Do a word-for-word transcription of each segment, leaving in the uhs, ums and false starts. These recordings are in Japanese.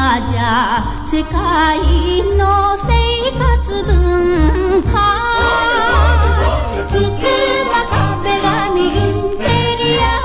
葉じゃ世界の生活文化ふすま壁紙インテリア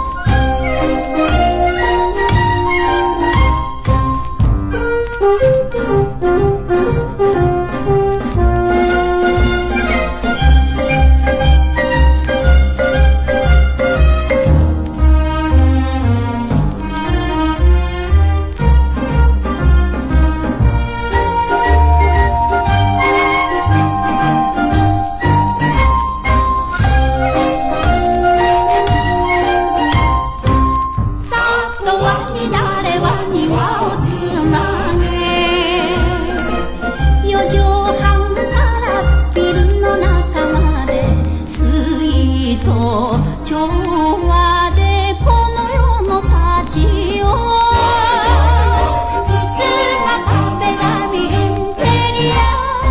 調和でこの世の幸をふすま壁紙インテリア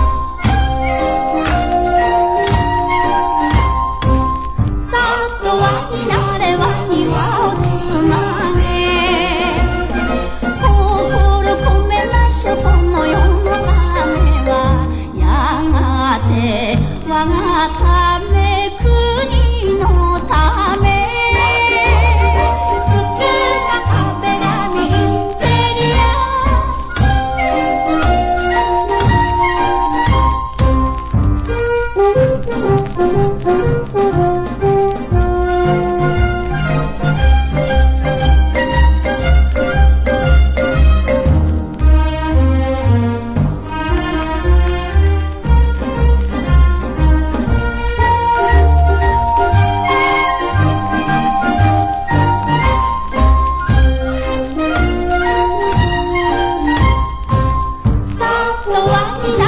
さっと輪になれば庭をつなげ心込めましょうこの世のためはやがて我がため国のためふすま壁紙インテリさっと輪にな